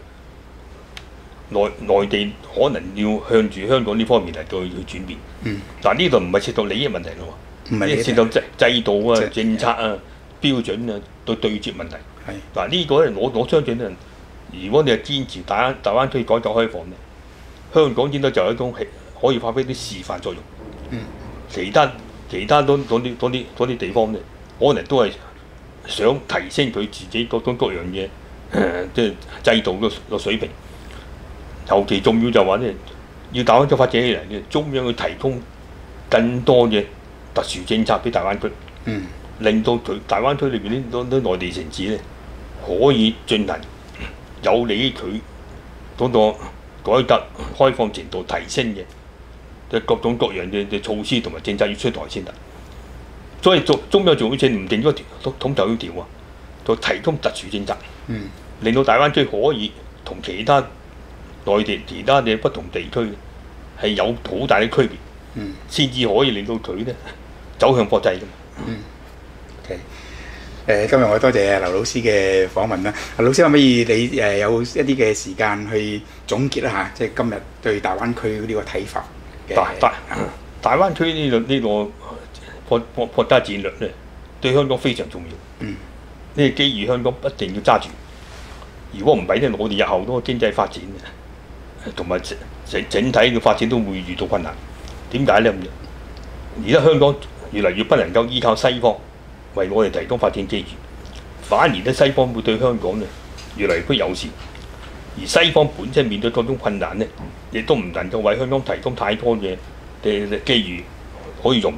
B: 內內地可能要向住香港呢方面嚟到去轉變。
A: 嗯。
B: 但呢度唔係涉到利益問題咯喎，
A: 唔係
B: 呢涉到制制度啊、
A: 即
B: 政策啊、標準啊對對接問題。
A: 係
B: 嗱呢個咧，我我相信咧，如果你係堅持大灣大灣區改革開放咧，香港應該就有一種係可以發揮啲示範作用。
A: 嗯。
B: 其他其他嗰嗰啲嗰啲嗰啲地方咧，可能都係想提升佢自己各種各樣嘢，誒即係制度個個水平。尤其重要就話咧，要大灣區發展起嚟咧，中央要提供更多嘅特殊政策俾大灣區，
A: 嗯
B: 令到佢大灣區裏邊啲啲內地城市咧可以進行有利於佢嗰個改革開放程度提升嘅嘅各種各樣嘅嘅措施同埋政策要出台先得。所以中中央仲好似唔定咗條統頭要條啊，就提供特殊政策，
A: 嗯
B: 令到大灣區可以同其他內地其他嘅不同地區係有好大嘅區別，
A: 嗯
B: 先至可以令到佢咧走向國際嘅。
A: 嗯。OK。誒，今日我多謝劉老師嘅訪問啦。劉老師可唔可以你誒有一啲嘅時間去總結一下，即係今日對大灣區呢個睇法嘅？
B: 大大大灣區呢個呢個國國國家戰略咧，對香港非常重要。
A: 嗯。
B: 呢個機遇香港一定要揸住。如果唔係咧，我哋日後嗰個經濟發展同埋整整體嘅發展都會遇到困難。點解咧咁樣？而家香港越嚟越不能夠依靠西方為我哋提供發展機遇，反而咧西方會對香港咧越嚟越不友善。而西方本身面對各種困難咧，亦都唔能夠為香港提供太多嘅嘅機遇可以用。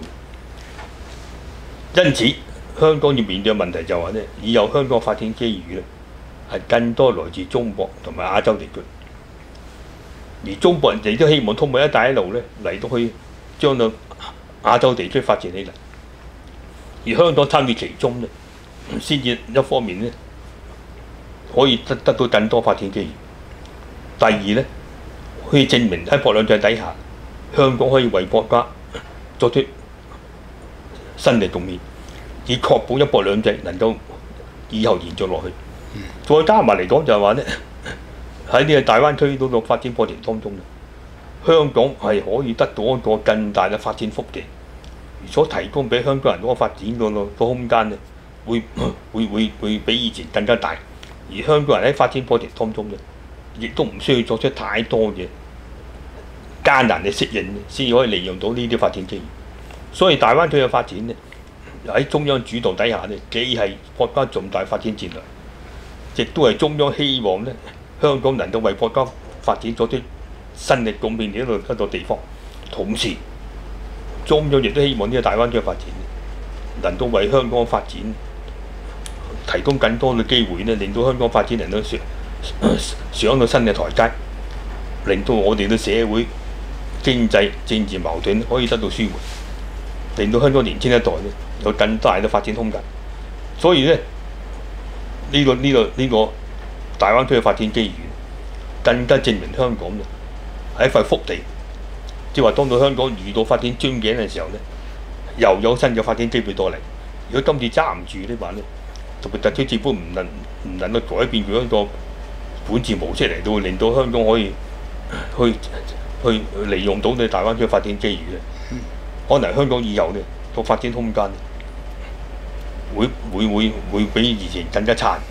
B: 因此，香港要面對嘅問題就係話咧，以後香港發展機遇咧係更多來自中國同埋亞洲地區。而中國人亦都希望通過一帶一路咧嚟到去將到亞洲地區發展起嚟，而香港參與其中咧，先至一方面咧可以得得到更多發展機遇。第二咧，可以證明喺國兩制底下，香港可以為國家作出新嘅貢獻，以確保一國兩制能夠以後延續落去。再加埋嚟講就係話咧。喺呢個大灣區嗰個發展過程當中咧，香港係可以得到一個更大嘅發展幅地，而所提供俾香港人嗰個發展嗰個個空間咧，會會會會比以前更加大。而香港人喺發展過程當中咧，亦都唔需要作出太多嘅艱難嘅適應，先至可以利用到呢啲發展機遇。所以大灣區嘅發展咧，喺中央主導底下咧，既係國家重大發展戰略，亦都係中央希望咧。香港能夠為國家發展作出新嘅貢獻嘅一個一個地方，同時中央亦都希望呢個大灣區嘅發展能夠為香港發展提供更多嘅機會咧，令到香港發展能夠上上到新嘅台階，令到我哋嘅社會、經濟、政治矛盾可以得到舒緩，令到香港年輕一代咧有更大嘅發展空間。所以咧，呢個呢個呢個。大灣區嘅發展機遇，更加證明香港咧係一塊福地。即係話，當到香港遇到發展樽頸嘅時候咧，又有新嘅發展機會到嚟。如果今次揸唔住呢話咧，特別特區政府唔能唔能夠改變佢一個管治模式嚟到，令到香港可以去去利用到你大灣區嘅發展機遇咧，可能香港以後咧個發展空間會會會會比以前更加差。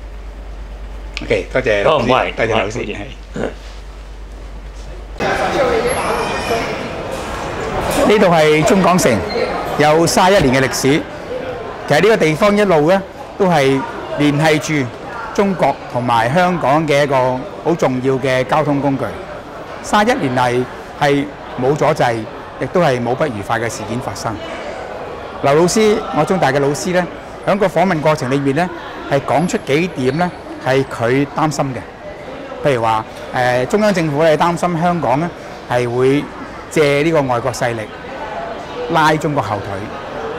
A: OK， 多謝老師，多謝老師。係。呢度係中港城，有三十一年嘅歷史。其實呢個地方一路咧都係聯繫住中國同埋香港嘅一個好重要嘅交通工具。三十一年嚟係冇阻滯，亦都係冇不愉快嘅事件發生。劉老師，我中大嘅老師咧，喺個訪問過程裏面咧，係講出幾點咧。係佢擔心嘅，譬如話誒、呃、中央政府咧擔心香港咧係會借呢個外國勢力拉中國後腿，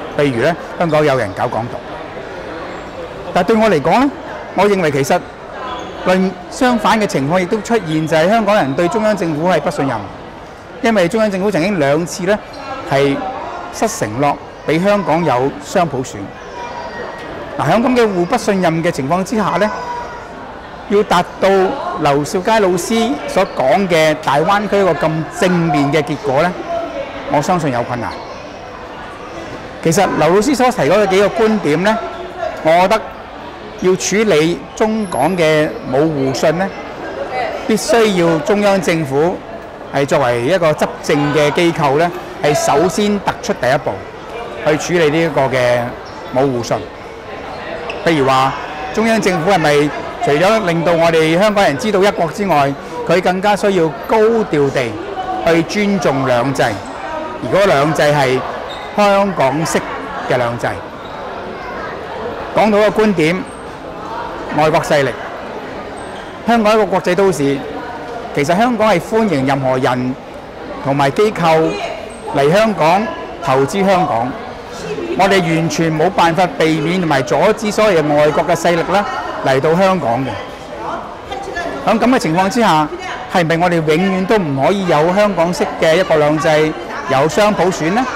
C: 譬如咧香港有人搞港獨，但係對我嚟講咧，我認為其實論相反嘅情況亦都出現，就係香港人對中央政府係不信任，因為中央政府曾經兩次咧係失承諾俾香港有雙普選。嗱，喺咁嘅互不信任嘅情況之下咧，要達到劉兆佳老師所講嘅大灣區一個咁正面嘅結果咧，我相信有困難。其實劉老師所提嗰幾個觀點咧，我覺得要處理中港嘅冇互信咧，必須要中央政府係作為一個執政嘅機構咧，係首先突出第一步去處理呢一個嘅冇互信。譬如話，中央政府係咪除咗令到我哋香港人知道一國之外，佢更加需要高調地去尊重兩制？如果兩制係香港式嘅兩制，講到一個觀點，外國勢力，香港一個國際都市，其實香港係歡迎任何人同埋機構嚟香港投資香港。我哋完全冇辦法避免同埋阻止所有外國嘅勢力咧嚟到香港嘅。喺咁嘅情況之下，係咪我哋永遠都唔可以有香港式嘅一國兩制，有雙普選呢？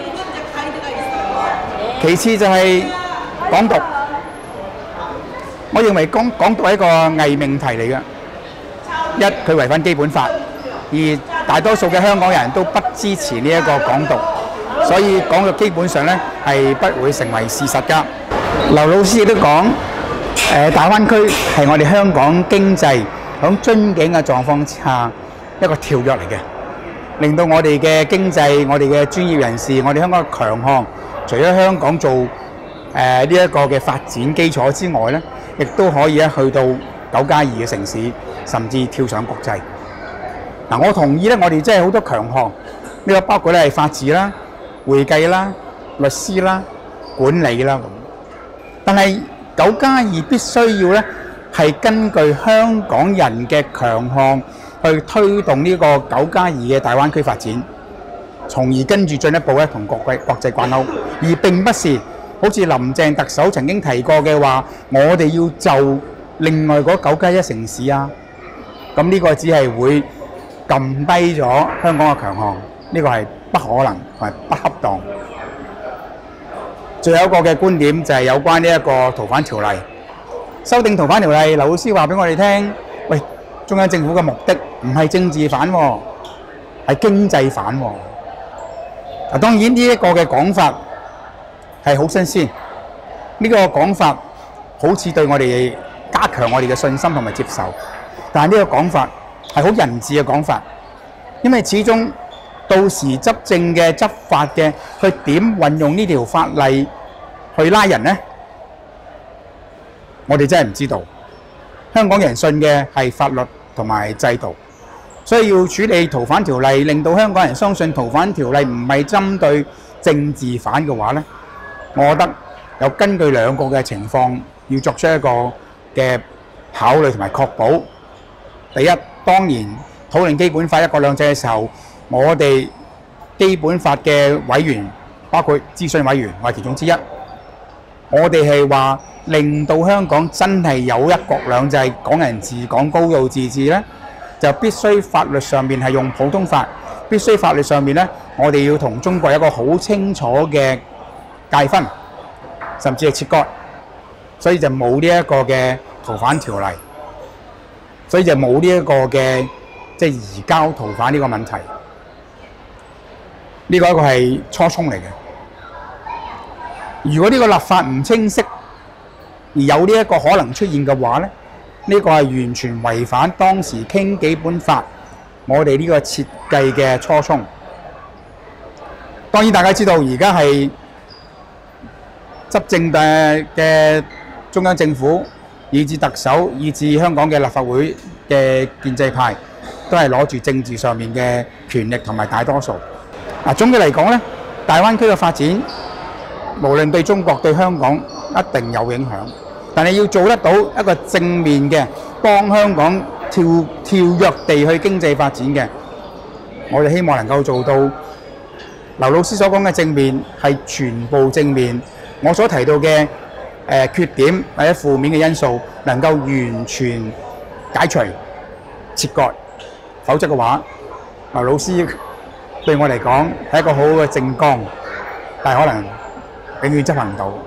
C: 其次就係港獨，我認為港港獨係一個偽命題嚟嘅。一，佢違反基本法；二，大多數嘅香港人都不支持呢一個港獨。所以港獨基本上咧係不會成為事實㗎。劉老師亦都講，誒大灣區係我哋香港經濟響樽頸嘅狀況之下一個跳躍嚟嘅，令到我哋嘅經濟、我哋嘅專業人士、我哋香港嘅強項，除咗香港做誒呢一個嘅發展基礎之外咧，亦都可以咧去到九加二嘅城市，甚至跳上國際。嗱，我同意咧，我哋真係好多強項，呢個包括咧係法治啦、會計啦、律師啦、管理啦咁，但係九加二必須要咧係根據香港人嘅強項去推動呢個九加二嘅大灣區發展，從而跟住進一步咧同國際國際掛鈎，而並不是好似林鄭特首曾經提過嘅話，我哋要就另外嗰九加一城市啊，咁呢個只係會撳低咗香港嘅強項，呢個係不可能同埋不恰當。最後一個嘅觀點就係有關呢一個逃犯條例修訂逃犯條例。劉老師話俾我哋聽，喂，中央政府嘅目的唔係政治犯喎，係經濟犯喎。嗱，當然呢一個嘅講法係好新鮮，呢個講法好似對我哋加強我哋嘅信心同埋接受，但係呢個講法係好人治嘅講法，因為始終到時執政嘅執法嘅，佢點運用呢條法例去拉人呢？我哋真係唔知道。香港人信嘅係法律同埋制度，所以要處理逃犯條例，令到香港人相信逃犯條例唔係針對政治犯嘅話呢，我覺得有根據兩個嘅情況要作出一個嘅考慮同埋確保。第一，當然討論基本法一國兩制嘅時候，我哋基本法嘅委員包括諮詢委員，我係其中之一。我哋係話令到香港真係有一國兩制、港人治港、高度自治呢，就必須法律上面係用普通法，必須法律上面呢，我哋要同中國有一個好清楚嘅界分，甚至係切割，所以就冇呢一個嘅逃犯條例，所以就冇呢一個嘅即係移交逃犯呢個問題。呢個一個係初衷嚟嘅。如果呢個立法唔清晰，而有呢一個可能出現嘅話咧，呢個係完全違反當時傾基本法我哋呢個設計嘅初衷。當然大家知道而家係執政嘅嘅中央政府，以至特首，以至香港嘅立法會嘅建制派，都係攞住政治上面嘅權力同埋大多數。嗱，總嘅嚟講咧，大灣區嘅發展，無論對中國對香港一定有影響，但係要做得到一個正面嘅幫香港跳跳躍地去經濟發展嘅，我哋希望能夠做到劉老師所講嘅正面係全部正面，我所提到嘅誒、呃、缺點或者負面嘅因素能夠完全解除、切割，否則嘅話，劉老師對我嚟講係一個好好嘅政綱，但係可能永遠執行唔到。